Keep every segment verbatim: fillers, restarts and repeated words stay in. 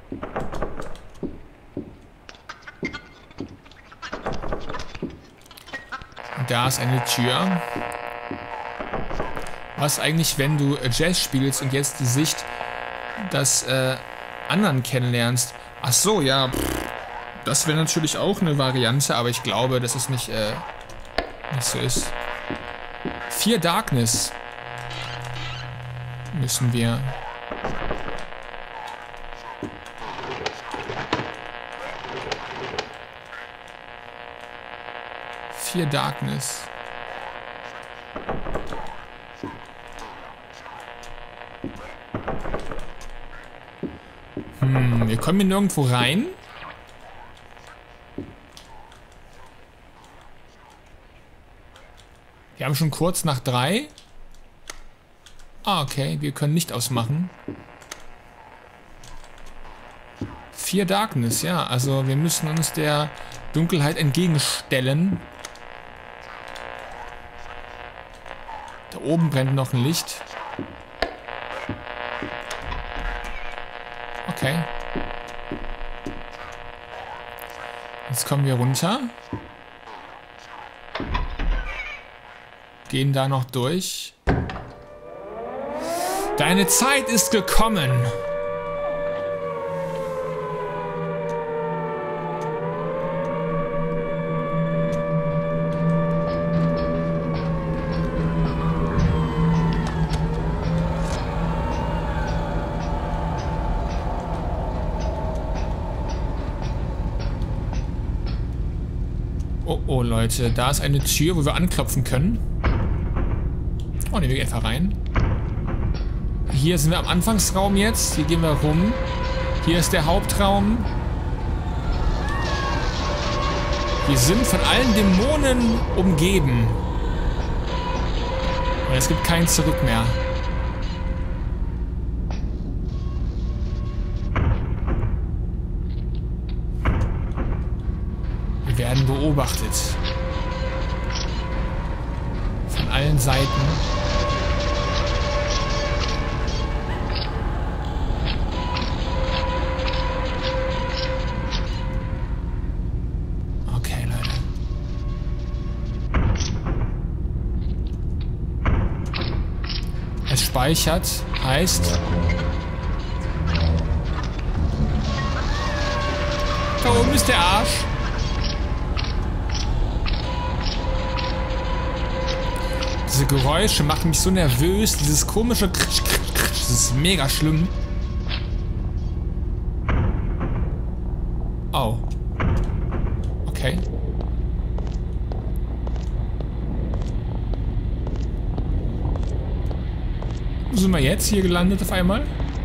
Da ist eine Tür. Was eigentlich, wenn du Jazz spielst und jetzt die Sicht des äh, anderen kennenlernst? Ach so, ja. Pff, das wäre natürlich auch eine Variante, aber ich glaube, dass es nicht, äh, nicht so ist. Fear Darkness müssen wir. Fear Darkness. Hm, wir kommen hier nirgendwo rein. Wir haben schon kurz nach drei. Ah, okay, wir können nicht ausmachen. Fear Darkness, ja, also wir müssen uns der Dunkelheit entgegenstellen. Da oben brennt noch ein Licht. Okay. Jetzt kommen wir runter. Gehen da noch durch. Deine Zeit ist gekommen. Oh, oh, Leute, da ist eine Tür, wo wir anklopfen können. Oh, nehmen wir einfach rein. Hier sind wir am Anfangsraum jetzt. Hier gehen wir rum. Hier ist der Hauptraum. Wir sind von allen Dämonen umgeben. Und es gibt kein Zurück mehr. Wir werden beobachtet. Von allen Seiten. Okay, Leute. Es speichert, heißt... Da oben ist der Arsch. Diese Geräusche machen mich so nervös. Dieses komische Kritsch, Kritsch, Kritsch. Das ist mega schlimm. Oh. Okay. Wo sind wir jetzt hier gelandet auf einmal?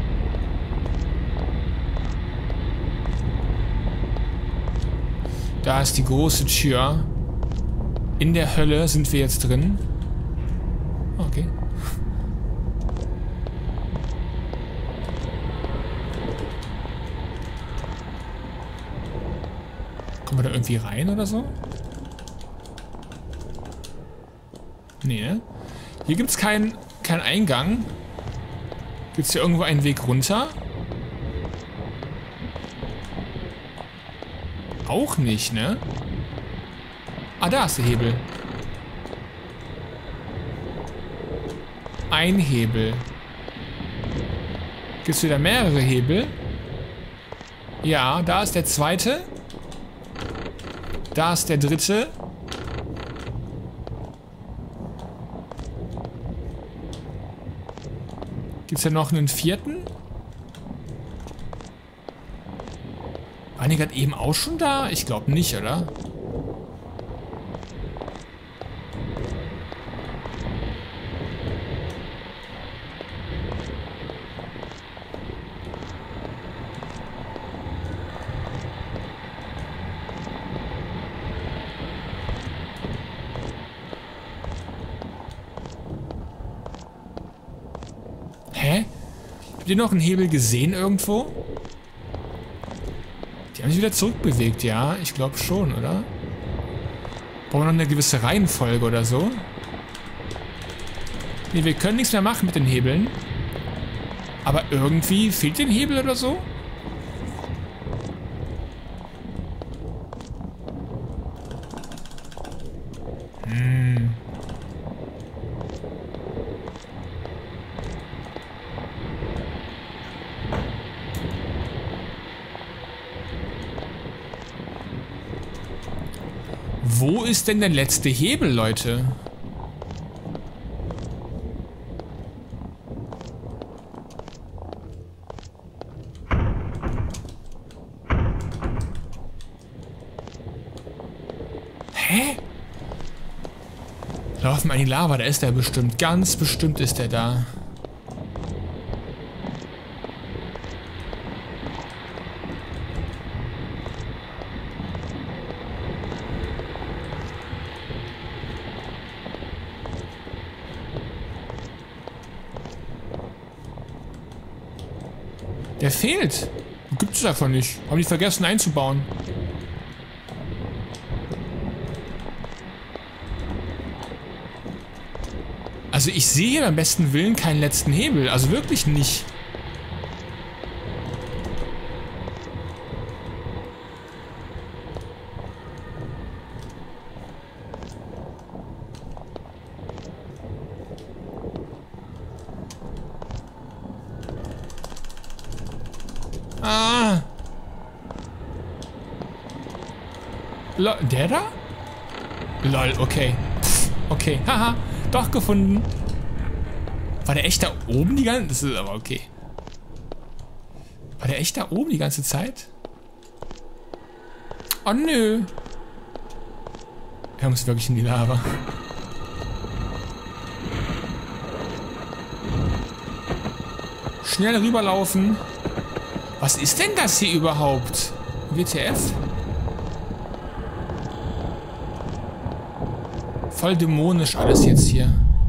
Da ist die große Tür. In der Hölle sind wir jetzt drin. Okay. Kommen wir da irgendwie rein oder so? Nee, ne? Hier gibt es keinen kein Eingang. Gibt es hier irgendwo einen Weg runter? Auch nicht, ne? Ah, da ist der Hebel. Ein Hebel. Gibt es wieder mehrere Hebel? Ja, da ist der zweite. Da ist der dritte. Gibt es ja noch einen vierten? Waren die gerade eben auch schon da? Ich glaube nicht, oder? Hä? Habt ihr noch einen Hebel gesehen irgendwo? Die haben sich wieder zurückbewegt, ja? Ich glaube schon, oder? Brauchen wir noch eine gewisse Reihenfolge oder so? Ne, wir können nichts mehr machen mit den Hebeln. Aber irgendwie fehlt den Hebel oder so? Wo ist denn der letzte Hebel, Leute? Hä? Laufen wir an die Lava, da ist der bestimmt. Ganz bestimmt ist der da. Der fehlt. Gibt es einfach nicht. Haben die vergessen einzubauen. Also ich sehe hier beim besten Willen keinen letzten Hebel. Also wirklich nicht. Ah. Lol, der da? Lol, okay. Pff, okay, haha. Doch gefunden. War der echt da oben die ganze Zeit? Das ist aber okay. War der echt da oben die ganze Zeit? Oh nö. Er muss wirklich in die Lava. Schnell rüberlaufen. Was ist denn das hier überhaupt? W T F? Voll dämonisch alles jetzt hier.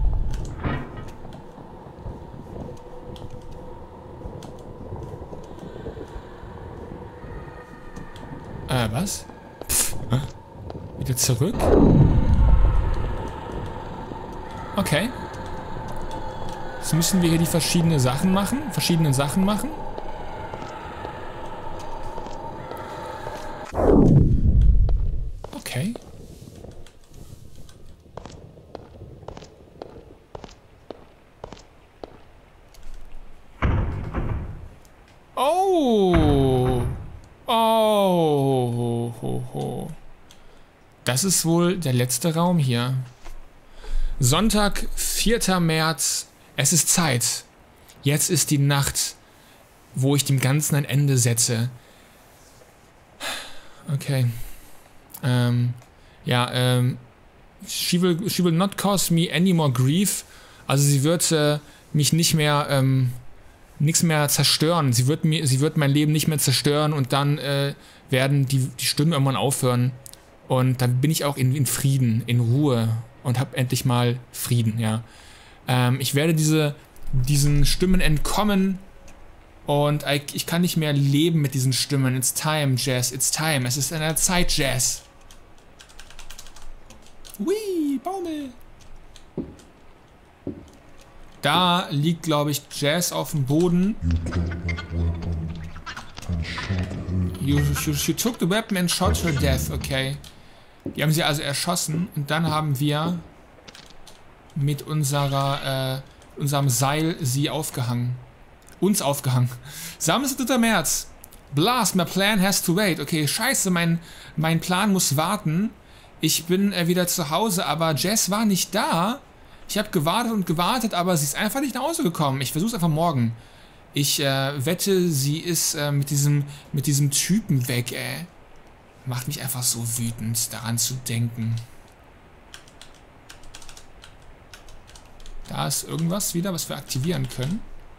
Äh, was? Pff. Wieder zurück? Okay. Jetzt müssen wir hier die verschiedenen Sachen machen. Verschiedene Sachen machen. Okay. Oh. Oh. Ho, ho. Das ist wohl der letzte Raum hier. Sonntag, vierter März. Es ist Zeit. Jetzt ist die Nacht, wo ich dem Ganzen ein Ende setze. Okay. Ähm, ja, ähm, she will, she will not cause me any more grief. Also sie wird äh, mich nicht mehr, ähm, nichts mehr zerstören. Sie wird mir, sie wird mein Leben nicht mehr zerstören und dann äh, werden die, die Stimmen irgendwann aufhören. Und dann bin ich auch in, in Frieden, in Ruhe und habe endlich mal Frieden, ja. Ähm, ich werde diese, diesen Stimmen entkommen und ich kann nicht mehr leben mit diesen Stimmen. It's time, Jazz, it's time. Es ist an der Zeit, Jazz. Hui, Baumel. Da liegt, glaube ich, Jazz auf dem Boden. You, you, you took the weapon and shot her death, okay. Die haben sie also erschossen und dann haben wir mit unserer, äh, unserem Seil sie aufgehangen. Uns aufgehangen. Samstag, dritter März. Blast, my plan has to wait. Okay, scheiße, mein, mein Plan muss warten. Ich bin äh, wieder zu Hause, aber Jess war nicht da. Ich habe gewartet und gewartet, aber sie ist einfach nicht nach Hause gekommen. Ich versuche es einfach morgen. Ich äh, wette, sie ist äh, mit diesem mit diesem Typen weg, ey. Macht mich einfach so wütend, daran zu denken. Da ist irgendwas wieder, was wir aktivieren können.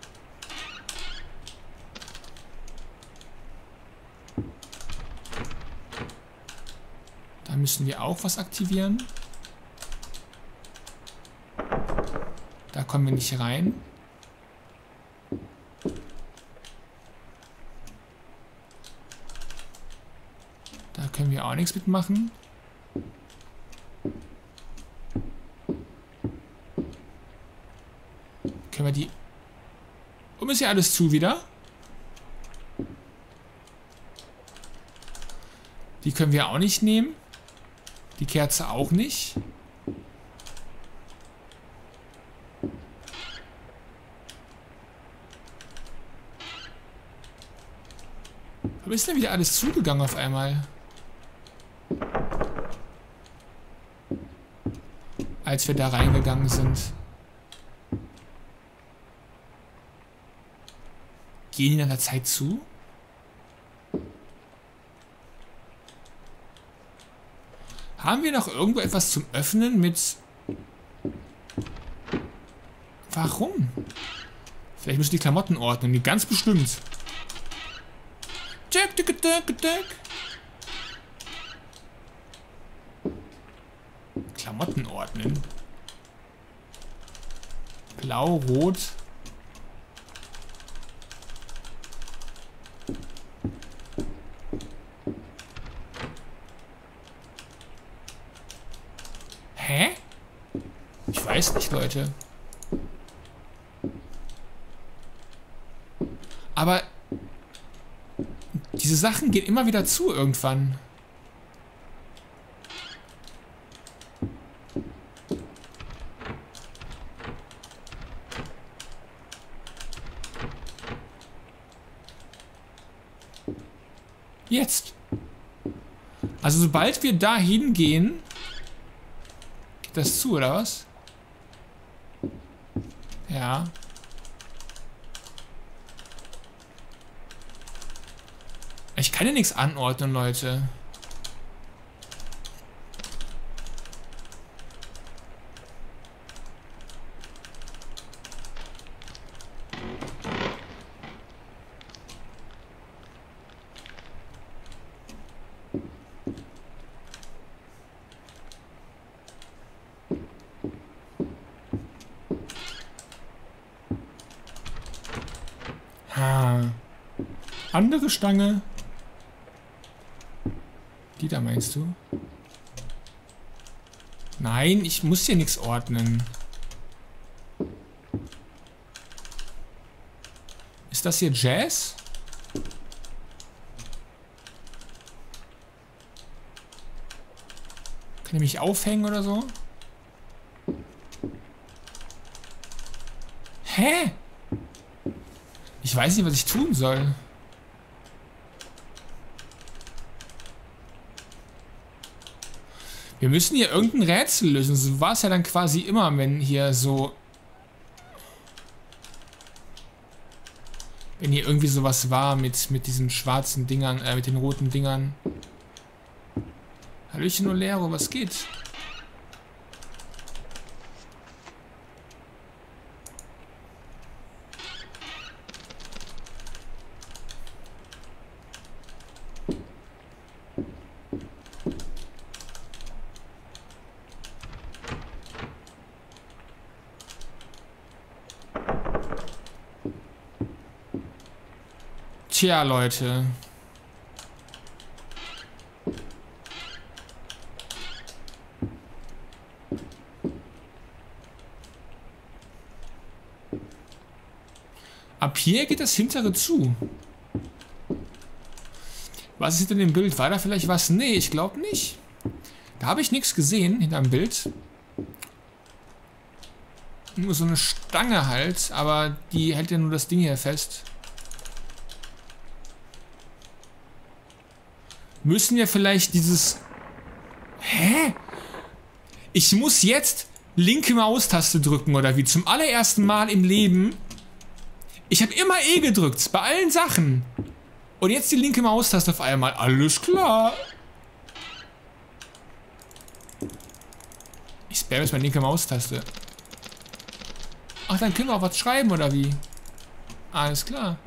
Da müssen wir auch was aktivieren. Da kommen wir nicht rein. Da können wir auch nichts mitmachen. Können wir die... Und ist ja alles zu wieder. Die können wir auch nicht nehmen. Die Kerze auch nicht. Aber ist denn wieder alles zugegangen auf einmal? als wir da reingegangen sind. Gehen die nach der Zeit zu? Haben wir noch irgendwo etwas zum Öffnen mit... Warum? Vielleicht müssen die Klamotten ordnen, die ganz bestimmt. Tick, tick, tick, tick. Klamotten ordnen. Blau, rot. Hä? Ich weiß nicht, Leute. Aber diese Sachen gehen immer wieder zu irgendwann. Jetzt. Also sobald wir da hingehen, geht das zu, oder was? Ja. Ich kann ja nichts anordnen, Leute. Ha. Andere Stange. Die da meinst du? Nein, ich muss hier nichts ordnen. Ist das hier Jazz? Kann ich mich aufhängen oder so? Hä? Ich weiß nicht, was ich tun soll. Wir müssen hier irgendein Rätsel lösen. So war es ja dann quasi immer, wenn hier so... Wenn hier irgendwie sowas war mit, mit diesen schwarzen Dingern, äh, mit den roten Dingern. Hallöchen Olero, was geht? Tja, Leute. Ab hier geht das hintere zu. Was ist hinter dem Bild? War da vielleicht was? Nee, ich glaube nicht. Da habe ich nichts gesehen hinterm Bild. Nur so eine Stange halt, aber die hält ja nur das Ding hier fest. Müssen wir vielleicht dieses... Hä? Ich muss jetzt linke Maustaste drücken oder wie? Zum allerersten Mal im Leben. Ich habe immer E gedrückt, bei allen Sachen. Und jetzt die linke Maustaste auf einmal. Alles klar. Ich spam jetzt meine linke Maustaste. Ach, dann können wir auch was schreiben oder wie? Alles klar.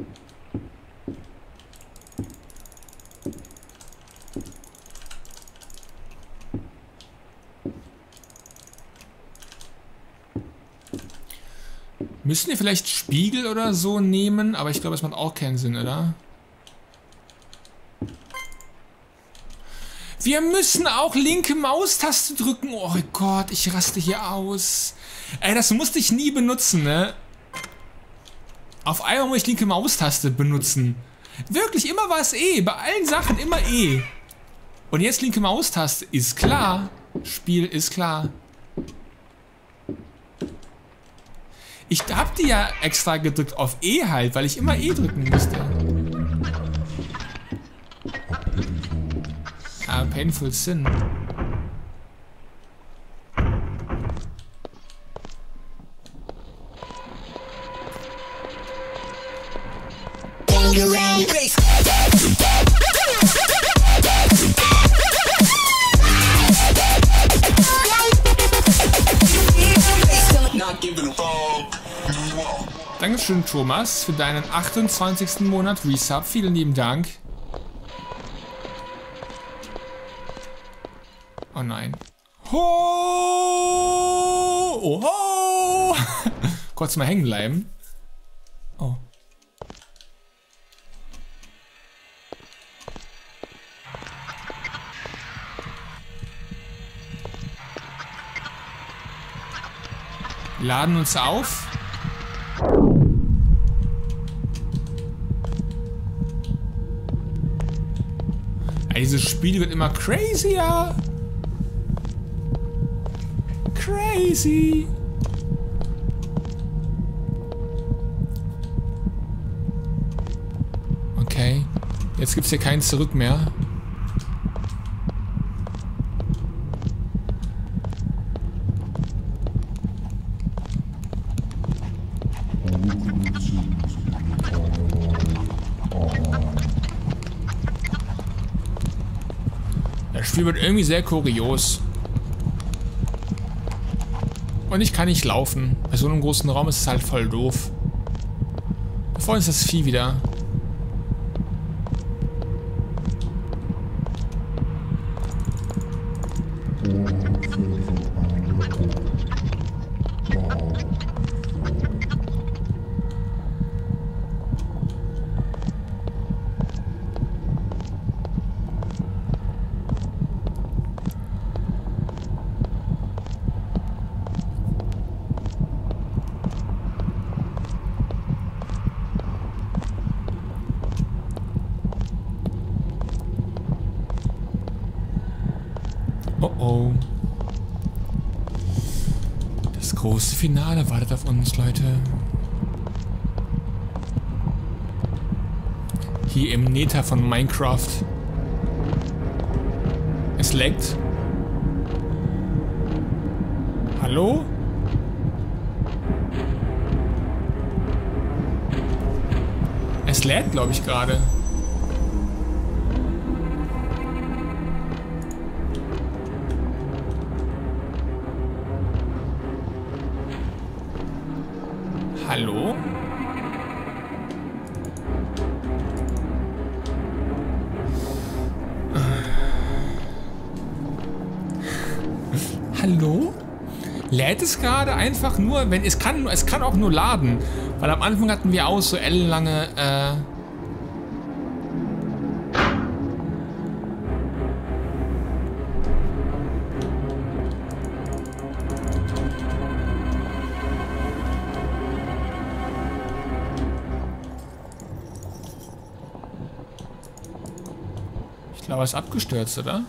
Müssen wir vielleicht Spiegel oder so nehmen? Aber ich glaube, das macht auch keinen Sinn, oder? Wir müssen auch linke Maustaste drücken. Oh Gott, ich raste hier aus. Ey, das musste ich nie benutzen, ne? Auf einmal muss ich linke Maustaste benutzen. Wirklich, immer war es E. Bei allen Sachen immer E. Und jetzt linke Maustaste. Ist klar. Spiel ist klar. Ich hab die ja extra gedrückt auf E halt, weil ich immer E drücken musste. Ah, Painful Sin. boomerang. Bass. Not giving a fuck. Dankeschön, Thomas, für deinen achtundzwanzigsten Monat Resub. Vielen lieben Dank. Oh nein. Ho! Oh, ho! Kurz mal hängen bleiben. Oh. Laden uns auf. Dieses Spiel wird immer crazier. Crazy. Okay. Jetzt gibt's hier kein Zurück mehr. Das Spiel wird irgendwie sehr kurios. Und ich kann nicht laufen. Bei so einem großen Raum ist es halt voll doof. Da vorne ist das Vieh wieder. Oh oh. Das große Finale wartet auf uns, Leute. Hier im Nether von Minecraft. Es leckt. Hallo? Es lädt, glaube ich, gerade. Hallo? Hallo? Lädt es gerade einfach nur, wenn es kann, es kann auch nur laden, weil am Anfang hatten wir auch so ellenlange äh Ich glaube, es ist abgestürzt, oder?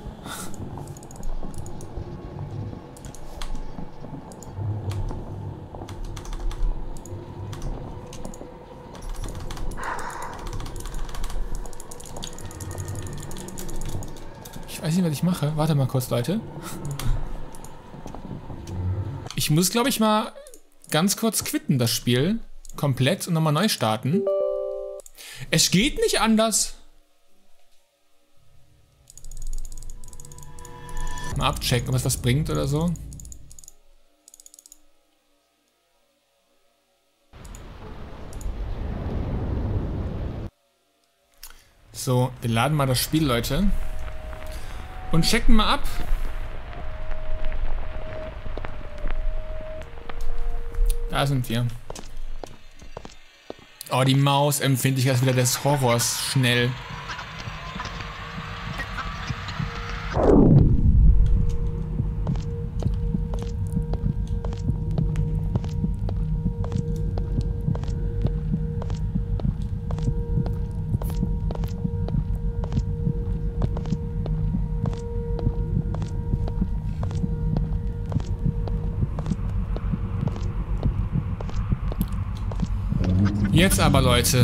Ich weiß nicht, was ich mache. Warte mal kurz, Leute. Ich muss, glaube ich, mal ganz kurz quitten, das Spiel. Komplett und nochmal neu starten. Es geht nicht anders. Mal abchecken, ob es was bringt oder so. So, wir laden mal das Spiel, Leute. Und checken mal ab. Da sind wir. Oh, die Mausempfindlichkeit wieder des Horrors. Schnell. Jetzt aber, Leute.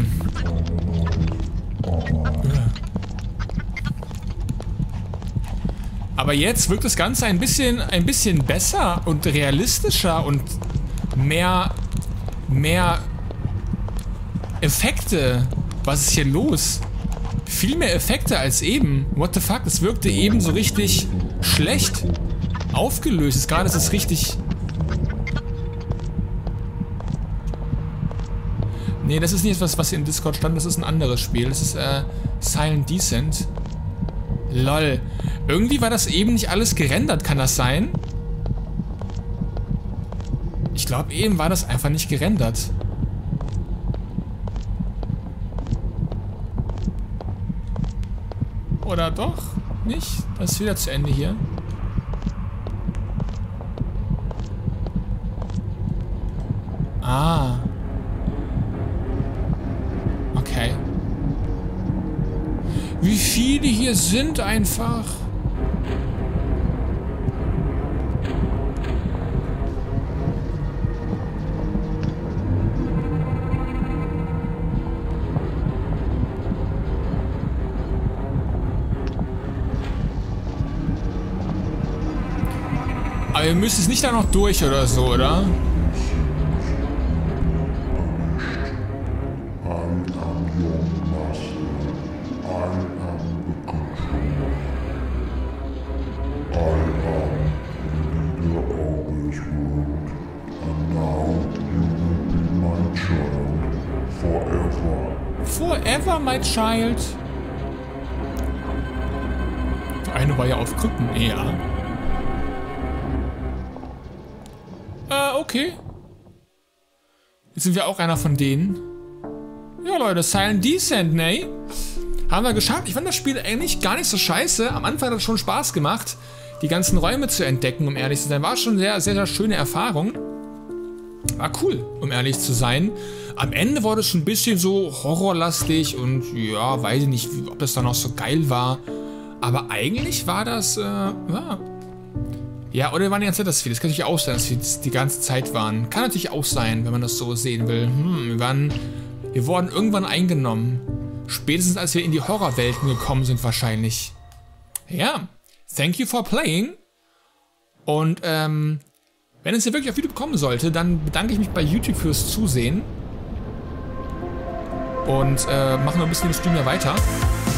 Aber jetzt wirkt das Ganze ein bisschen, ein bisschen besser und realistischer und mehr, mehr Effekte Was ist hier los? Viel mehr Effekte als eben. What the fuck? Es wirkte eben so richtig schlecht. Aufgelöst. Ist gerade ist es richtig... Nee, das ist nicht etwas, was hier im Discord stand. Das ist ein anderes Spiel. Das ist äh, Silent Descent. Lol. Irgendwie war das eben nicht alles gerendert. Kann das sein? Ich glaube, eben war das einfach nicht gerendert. Oder doch? Nicht? Das ist wieder zu Ende hier. Ah. Okay. Wie viele hier sind einfach? Aber ihr müsst es nicht da noch durch oder so, oder? Forever, my child. Der eine war ja auf Krücken, ja. Äh, okay. Jetzt sind wir auch einer von denen. Ja, Leute, Silent Descent, ne? Haben wir geschafft. Ich fand das Spiel eigentlich gar nicht so scheiße. Am Anfang hat es schon Spaß gemacht, die ganzen Räume zu entdecken, um ehrlich zu sein. War schon eine sehr, sehr, sehr schöne Erfahrung. War cool, um ehrlich zu sein. Am Ende wurde es schon ein bisschen so horrorlastig und ja, weiß ich nicht, ob das dann auch so geil war. Aber eigentlich war das, äh, ja. Ja, oder wir waren die ganze Zeit das Ziel. Das kann natürlich auch sein, dass wir die ganze Zeit waren. Kann natürlich auch sein, wenn man das so sehen will. Hm, wir waren, wir wurden irgendwann eingenommen. Spätestens als wir in die Horrorwelten gekommen sind wahrscheinlich. Ja, thank you for playing. Und, ähm, wenn es hier wirklich auf YouTube kommen sollte, dann bedanke ich mich bei YouTube fürs Zusehen. Und, äh, machen wir ein bisschen den Stream hier weiter.